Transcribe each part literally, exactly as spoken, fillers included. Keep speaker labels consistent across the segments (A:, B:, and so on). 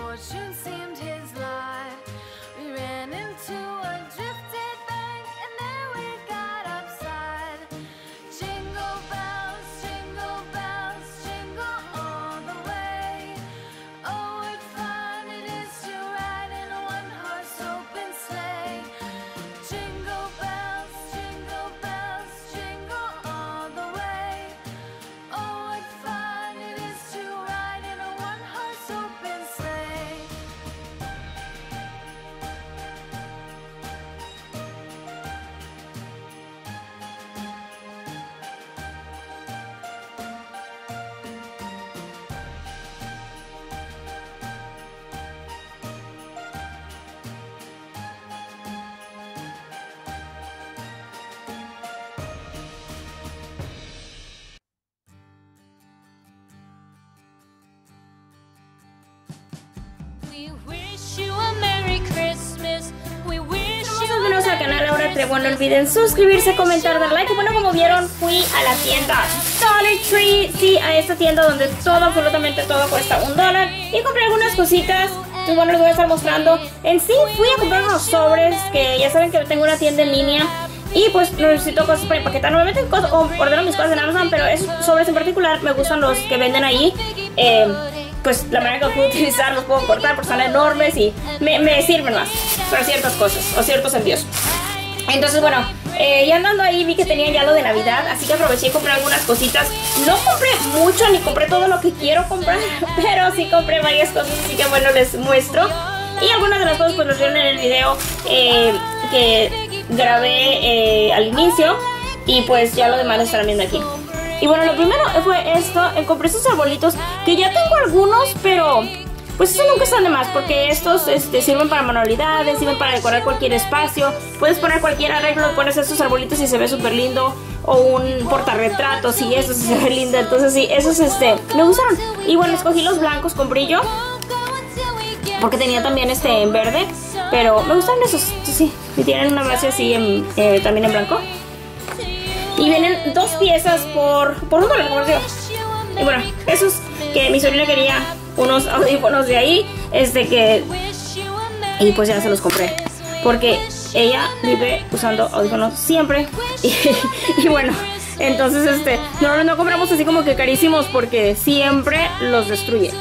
A: fortune seemed his lot. We ran into a drifted bank and there we got upside. Jingle bells, jingle bells, jingle all the way. Oh, what fun it is to ride in a one-horse open sleigh. Jingle bells, jingle bells, jingle all the way. Oh, what fun it is to ride in a one-horse open sleigh. We wish you a Merry Christmas. We wish you
B: Bienvenidos al canal Laura Trevo. No olviden suscribirse, comentar, dar like. Y bueno, como vieron, fui a la tienda Dollar Tree. Sí, a esta tienda donde todo, absolutamente todo cuesta un dólar. Y compré algunas cositas. Y bueno, les voy a estar mostrando. En sí, fui a comprar unos sobres, que ya saben que tengo una tienda en línea. Y pues necesito cosas para empaquetar. Normalmente cosas, o ordeno mis cosas en Amazon, pero esos sobres en particular me gustan los que venden ahí. Eh, pues la manera que los puedo utilizar, los puedo cortar porque son enormes y me, me sirven más para ciertas cosas o ciertos envíos. Entonces bueno, eh, ya andando ahí vi que tenían ya lo de Navidad, así que aproveché y compré algunas cositas. No compré mucho ni compré todo lo que quiero comprar, pero sí compré varias cosas, así que bueno, les muestro. Y algunas de las cosas pues los vieron en el video eh, que grabé eh, al inicio. Y pues ya lo demás lo estarán viendo aquí. Y bueno, lo primero fue esto. eh, Compré estos arbolitos que ya tengo algunos, pero pues eso nunca están de más, porque estos este, sirven para manualidades, sirven para decorar cualquier espacio. Puedes poner cualquier arreglo, pones estos arbolitos y se ve súper lindo. O un portarretratos y eso sí se ve lindo. Entonces sí, esos este, me gustaron. Y bueno, escogí los blancos con brillo, porque tenía también este en verde, pero me gustaron esos, sí. Y tienen una base así en, eh, también en blanco. Y vienen dos piezas por, por un dólar, como les digo. Y bueno, esos que mi sobrina quería, unos audífonos de ahí, este que... Y pues ya se los compré, porque ella vive usando audífonos siempre. Y, y bueno, entonces este no, no compramos así como que carísimos, porque siempre los destruye.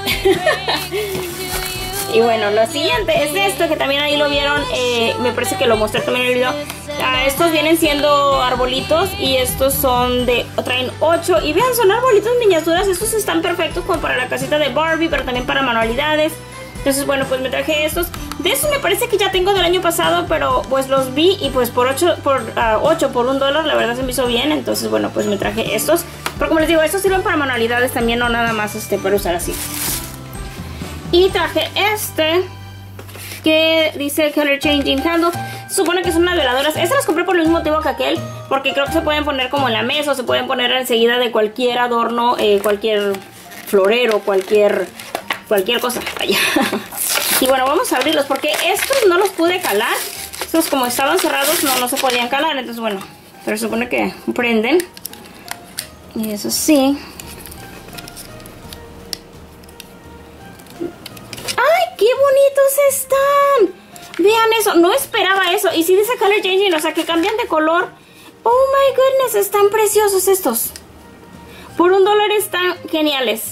B: Y bueno, lo siguiente es esto, que también ahí lo vieron, eh, me parece que lo mostré también en el video. Ah, estos vienen siendo arbolitos y estos son de, traen ocho. Y vean, son arbolitos miniaturas. Estos están perfectos como para la casita de Barbie, pero también para manualidades. Entonces bueno, pues me traje estos. De estos me parece que ya tengo del año pasado, pero pues los vi y pues por ocho por, uh, ocho por un dólar la verdad se me hizo bien. Entonces bueno, pues me traje estos. Pero como les digo, estos sirven para manualidades también, no nada más este para usar así. Y traje este que dice Color Changing Candle. Se supone que son unas veladoras. Estas las compré por el mismo motivo que aquel, porque creo que se pueden poner como en la mesa, o se pueden poner enseguida de cualquier adorno, eh, cualquier florero, cualquier cualquier cosa. Allá. Y bueno, vamos a abrirlos, porque estos no los pude calar. Estos como estaban cerrados no, no se podían calar. Entonces bueno, pero se supone que prenden. Y eso sí. ¡Ay, qué bonitos están! Vean eso, no esperaba eso. Y sí dice Color Changing, o sea que cambian de color. Oh my goodness, están preciosos estos. Por un dólar están geniales.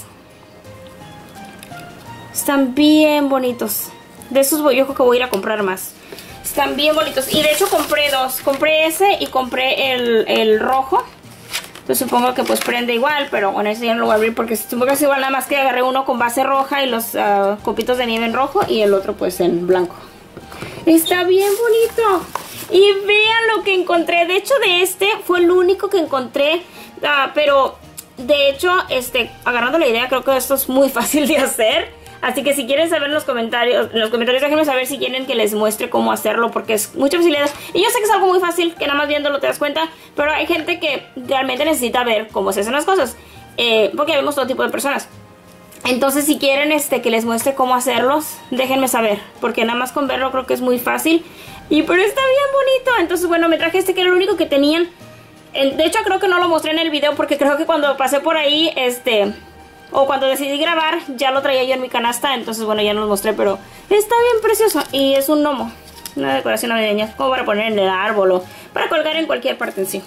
B: Están bien bonitos. De esos voy, yo creo que voy a ir a comprar más. Están bien bonitos. Y de hecho compré dos. Compré ese y compré el, el rojo. Entonces supongo que pues prende igual, pero bueno, ese ya no lo voy a abrir porque supongo que es igual, nada más que agarré uno con base roja y los uh, copitos de nieve en rojo y el otro pues en blanco. Está bien bonito. Y vean lo que encontré. De hecho de este fue el único que encontré, uh, pero de hecho este agarrando la idea, creo que esto es muy fácil de hacer. Así que si quieren saber en los comentarios, en los comentarios déjenme saber si quieren que les muestre cómo hacerlo, porque es mucha facilidad. Y yo sé que es algo muy fácil, que nada más viéndolo te das cuenta, pero hay gente que realmente necesita ver cómo se hacen las cosas, eh, porque vemos todo tipo de personas. Entonces si quieren este que les muestre cómo hacerlos, déjenme saber, porque nada más con verlo creo que es muy fácil. Y pero está bien bonito. Entonces bueno, me traje este que era el único que tenían. De hecho creo que no lo mostré en el video, porque creo que cuando pasé por ahí, este... o cuando decidí grabar ya lo traía yo en mi canasta, entonces bueno, ya no lo mostré, pero está bien precioso y es un gnomo, una decoración navideña, como para poner en el árbol o para colgar en cualquier parte en sí.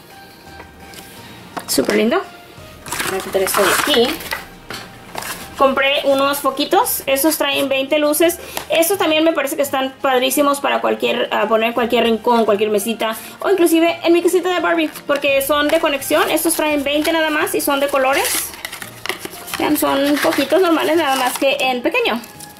B: Súper lindo. Voy a quitar esto de aquí. Compré unos foquitos, estos traen veinte luces. Estos también me parece que están padrísimos para cualquier uh, poner en cualquier rincón, cualquier mesita, o inclusive en mi casita de Barbie, porque son de conexión. Estos traen veinte nada más y son de colores. Vean, son foquitos normales, nada más que en pequeño.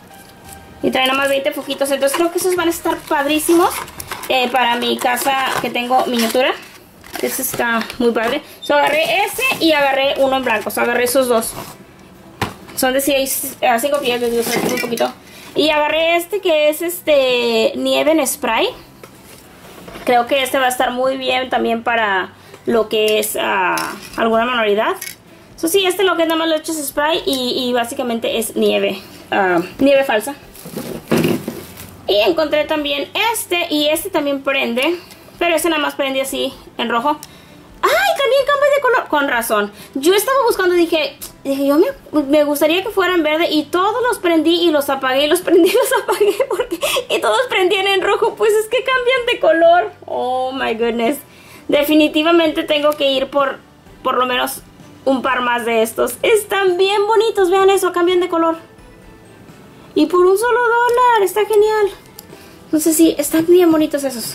B: Y traen nada más veinte foquitos, entonces creo que esos van a estar padrísimos eh, para mi casa que tengo miniatura. Este está muy padre. So, agarré ese y agarré uno en blanco, so, agarré esos dos. Son de cinco pies, les digo, un poquito. Y agarré este que es este nieve en spray. Creo que este va a estar muy bien también para lo que es uh, alguna manualidad. Eso sí, este lo que es nada más lo he hecho es spray y, y básicamente es nieve. Uh, nieve falsa. Y encontré también este y este también prende. Pero este nada más prende así en rojo. ¡Ay! También cambia de color. Con razón. Yo estaba buscando y dije... Dije, yo me, me gustaría que fueran verde y todos los prendí y los apagué y los prendí y los apagué porque, y todos prendían en rojo, pues es que cambian de color. Oh my goodness. Definitivamente tengo que ir por por lo menos un par más de estos. Están bien bonitos, vean eso, cambian de color. Y por un solo dólar, está genial. Entonces sí, están bien bonitos esos.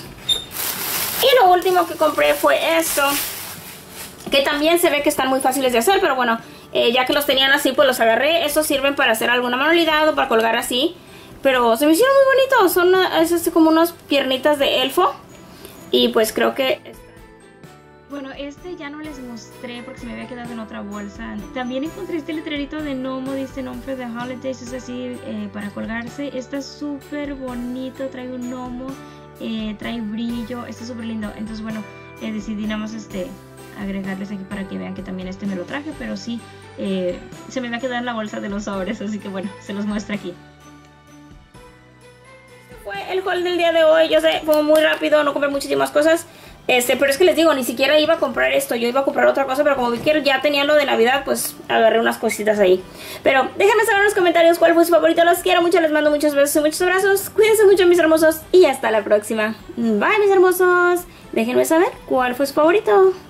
B: Y lo último que compré fue esto, que también se ve que están muy fáciles de hacer, pero bueno... Eh, ya que los tenían así, pues los agarré. Estos sirven para hacer alguna manualidad o para colgar así. Pero se me hicieron muy bonitos. Son una, es así como unas piernitas de elfo. Y pues creo que... Bueno, este ya no les mostré porque se me había quedado en otra bolsa. También encontré este letrerito de gnomo. Dice Gnome for the Holidays. Es así eh, para colgarse. Está súper bonito. Trae un gnomo. Eh, trae brillo. Está súper lindo. Entonces bueno, eh, decidí nada más este... agregarles aquí para que vean que también este me lo traje, pero sí, eh, se me va a quedar en la bolsa de los sobres, así que bueno, se los muestro aquí. Este fue el haul del día de hoy. Yo sé, fue muy rápido, no compré muchísimas cosas, este, pero es que les digo, ni siquiera iba a comprar esto, yo iba a comprar otra cosa, pero como vi que ya tenía lo de Navidad, pues agarré unas cositas ahí. Pero déjenme saber en los comentarios cuál fue su favorito, los quiero mucho, les mando muchos besos y muchos abrazos, cuídense mucho mis hermosos y hasta la próxima. Bye mis hermosos, déjenme saber cuál fue su favorito.